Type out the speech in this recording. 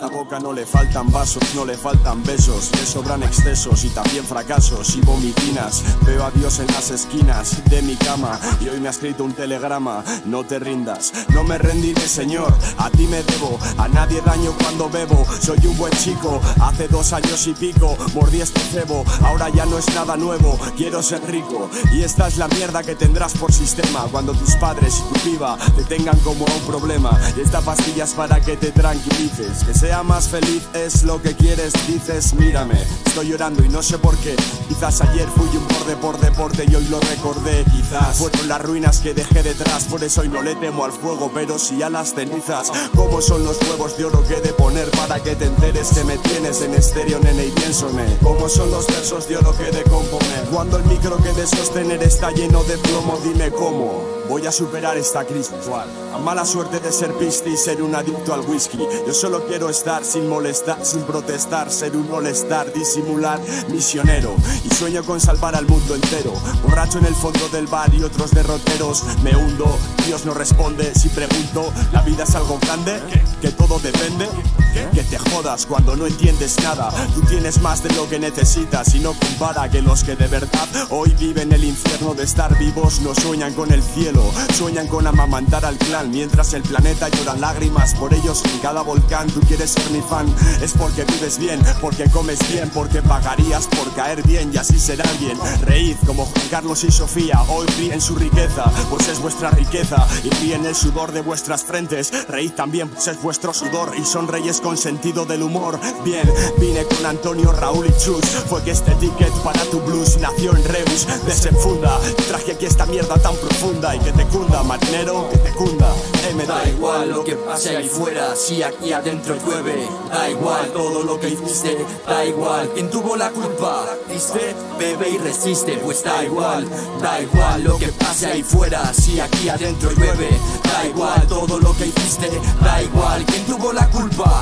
La boca no le faltan vasos, no le faltan besos, le sobran excesos y también fracasos y vomitinas. Veo a Dios en las esquinas de mi cama y hoy me ha escrito un telegrama. No te rindas, no me rendiré, Señor, a ti me debo, a nadie daño cuando bebo. Soy un buen chico, hace 2 años y pico mordí este cebo, ahora ya no es nada nuevo, quiero ser rico. Y esta es la mierda que tendrás por sistema cuando tus padres y tu piba te tengan como un problema. Y esta pastilla es para que te tranquilices, que sea más feliz es lo que quieres, dices. Mírame, estoy llorando y no sé por qué. Quizás ayer fui un borde por deporte y hoy lo recordé. Quizás fueron las ruinas que dejé detrás, por eso hoy no le temo al fuego, pero sí a las cenizas. ¿Cómo son los huevos de oro que he de poner para que te enteres que me tienes en estéreo, nene, y piénsome? ¿Cómo son los versos de oro que he de componer cuando el micro que he de sostener está lleno de plomo? Dime cómo voy a superar esta crisis. A mala suerte de ser piste y ser un adicto al whisky. Yo solo quiero estar sin molestar, sin protestar, ser un all-star, disimular, misionero. Y sueño con salvar al mundo entero. Borracho en el fondo del bar y otros derroteros. Me hundo, Dios no responde si pregunto. ¿La vida es algo grande? ¿Que todo depende? Que te jodas cuando no entiendes nada. Tú tienes más de lo que necesitas y no compara que los que de verdad hoy viven el infierno de estar vivos no sueñan con el cielo, sueñan con amamantar al clan mientras el planeta llora lágrimas por ellos en cada volcán. Tú quieres ser mi fan, es porque vives bien, porque comes bien, porque pagarías por caer bien y así será bien. Reíd como Juan Carlos y Sofía, hoy ríen su riqueza, pues es vuestra riqueza, y ríen el sudor de vuestras frentes. Reíd también, pues es vuestro sudor, y sonreíes con sentido del humor. Bien, vine con Antonio, Raúl y Chus, fue que este ticket para tu blues nació en Reus. Desenfunda, traje aquí esta mierda tan profunda y que te cunda, marinero, que te cunda. Me da igual lo que pase ahí fuera, si aquí adentro llueve. Da igual todo lo que hiciste, da igual quién tuvo la culpa. Diste, bebe y resiste, pues da igual lo que pase ahí fuera, si aquí adentro llueve. Da igual todo lo que hiciste, da igual quién tuvo la culpa.